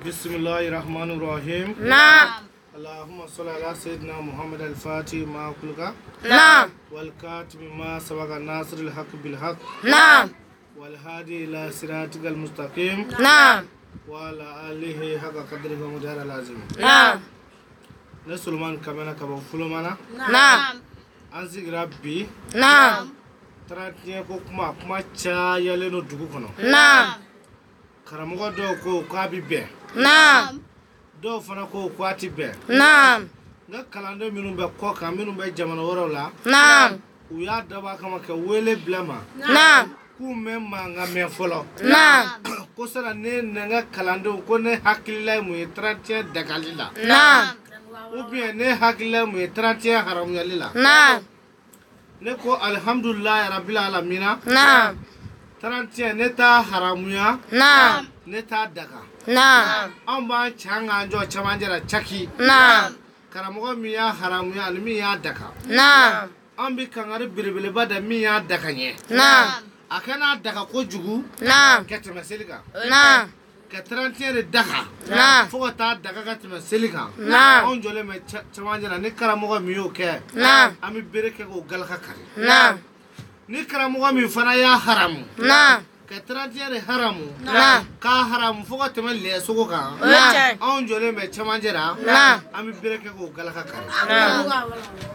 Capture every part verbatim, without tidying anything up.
Bismillahirrahmanirrahim. Naam. Allahumma salli ala sayyidina Muhammad al-Fatih ma kulka. Naam. Wal katib ma sabaqa nasr al-haq bil haq. Naam. Wal hadi ila siratikal mustaqim. Naam. Wa ala alihi haqqa qadrihi wa mudar al-azim. Naam. Ne Sulman kamana kaba fulumana. Naam. An sigira bi. Naam. Tarantiye ko kuma kuma cha yale no dugu kono. Naam. Karamogo do ko kwa bi be. Naam. Do fana ko kwa ti be. Naam. Nga kalande minnu bɛ kɔ kan minnu bɛ jamana wɛrɛw la. Naam. U y'a dabɔ kama ka wele bila ma. Naam. K'u mɛn mankan mɛn fɔlɔ. Naam. Ko sara ne na n ka kalandenw ko ne hakilila ye mun ye trente et un dagali la. Naam. Ou bien ne hakilila ye mun ye trente et un haramuyali la. Naam. Ne ko alihamudulilayi rabbil alamina. Naam. trente et un ne t'a haramuya. Naam. Ne t'a daga. Naam. Anw b'an can k'an jɔ cɛmancɛ la caki. Naam. Karamɔgɔ min y'a haramuya ani min y'a daga. Naam. An bɛ kangari belebeleba da min y'a daga ɲɛ. Naam. A kana daga kojugu. Naam. Ka tɛmɛ seli kan. Naam. Ka trente et un de daga. Naam. Fo ka taa daga ka tɛmɛ seli kan. Naam. Anw jɔlen bɛ cɛmancɛ la ni karamɔgɔ min y'o kɛ. Naam. An bɛ bere kɛ k'o galaka kari. Naam. Ni karamɔgɔ min fana y'a haramu. Naam. Ka trente et un de haramu. Naam. K'a haramu fo ka tɛmɛ lɛsogo kan. Naam. Anw jɔlen bɛ cɛmancɛ la. Naam. An bɛ bere kɛ k'o galaka kari. Naam.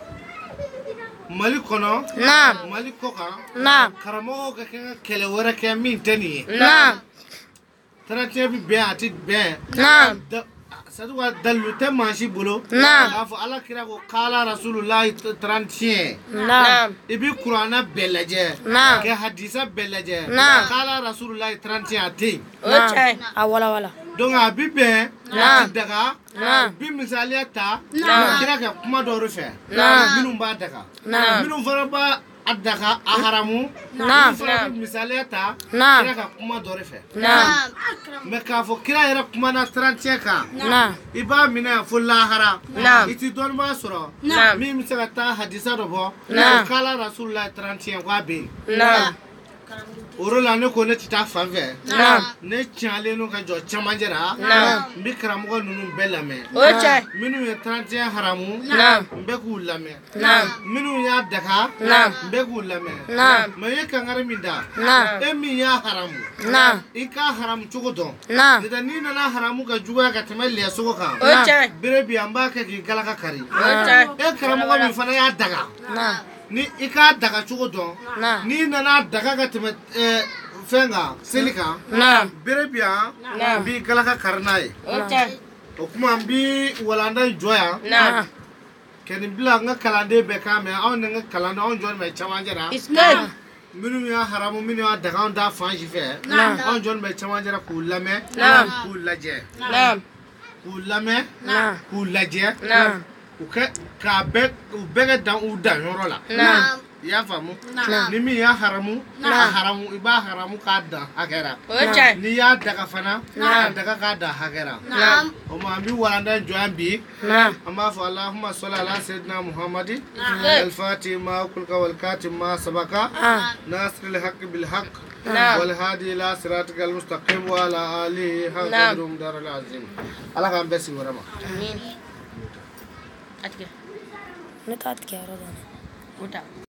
Mali kɔnɔ. Naam. Mali kɔ kan. Naam. Karamɔgɔw ka kɛ ka kɛlɛ wɛrɛ kɛ min tɛ nin ye. Naam. trente et un bɛ bɛn a tɛ bɛn. Naam. C'est quoi dalilu tɛ maa si bolo. Naam. K'a fɔ ala kira ko kala rasulullahi trente et un. Naam. I bi kuranɛ bɛɛ lajɛ. Naam. Ka hadisa bɛɛ lajɛ. Naam. Kala rasulullahi trente et un a tɛ yen. O cɛ. A wala wala. Donc a bi bɛn. Naam. A ti daga. Naam. Bi misaliya ta. Naam. Kira kɛ kuma dɔw de fɛ. Naam. Minnu b'a daga. Naam. Minnu fana b'a a daga a haramu. Naam. Minnu fana bi misaliya ta. Naam. Kira ka kuma dɔ de fɛ. Naam. Mais k'a fɔ kira yɛrɛ kumana trente et un kan. Naam. I b'a minɛ fo lahara. Naam. I ti dɔnnibaa sɔrɔ. Naam. Min bɛ se ka taa hadisa dɔ bɔ. Naam. Kala rasulullahi trente et un k'a bɛ yen. Naam. O yɔrɔ la ne ko ne tɛ taa fan fɛ. Naam. Ne tiɲɛlen don ka jɔ cɛmancɛ la. Naam. N bɛ karamɔgɔ ninnu bɛɛ lamɛn. O cɛ. Minnu ye trente et un haramu. Naam. N bɛ k'u lamɛn. Naam. Minnu y'a daga. Naam. N bɛ k'u lamɛn. Naam. Mais i ye kangari min da. Naam. E min y'a haramu. Naam. I k'a haramu cogo dɔn. Naam. N'o tɛ n'i nana haramu ka juguya ka tɛmɛ lɛsogo kan. O cɛ. Bere bi an b'a kɛ k'i galaka kari. O cɛ. E karamɔgɔ min fana y'a daga. Naam. Ni i k'a daga cogo dɔn. Naam. N'i nana daga ka tɛmɛ ɛɛ fɛn kan seli kan. Naam. Bere bi yan. Naam. N b'i galaka kari n'a ye. O cɛ. O kuma n bi walanda in jɔ yan. Naam. Ka nin bila n ka kalanden bɛɛ kan mɛn anw ni n ka kalanden anw jɔlen bɛ cɛmancɛ la. Naam. Minnu y'a haramu minnu y'a daga anw t'a fan si fɛ. Naam. Anw jɔlen bɛ cɛmancɛ la k'u lamɛn. Naam. K'u lajɛ. Naam. K'u lamɛn. Naam. K'u lajɛ. Naam. U kɛ k'a bɛɛ u bɛɛ kɛ dan u danyɔrɔ la. Naam. I y'a faamu. Naam. Ni min y'a haramu. Naam. A haramu i b'a haramu k'a dan hakɛ la. O cɛ. N'i y'a daga fana. Naam. A daga k'a dan hakɛ la. Naam. O ma an bɛ walanda in jɔ yan bi. Naam. An b'a fɔ Allahumma salli ala sayyidina Muhammadi. Naam. al-Fatih ma kulka wal katim ma sabaka. Ah. Nasr al-haqq bil haqq. Naam. wal hadi ila siratikal mustaqim wa ala alihi haqqa Naam. qadrum daral azim. Ala k'an bɛɛ sigi wɛrɛ ma. Amin. Atigɛ. Ne t'a tigɛ yɔrɔ dɔn. O ta.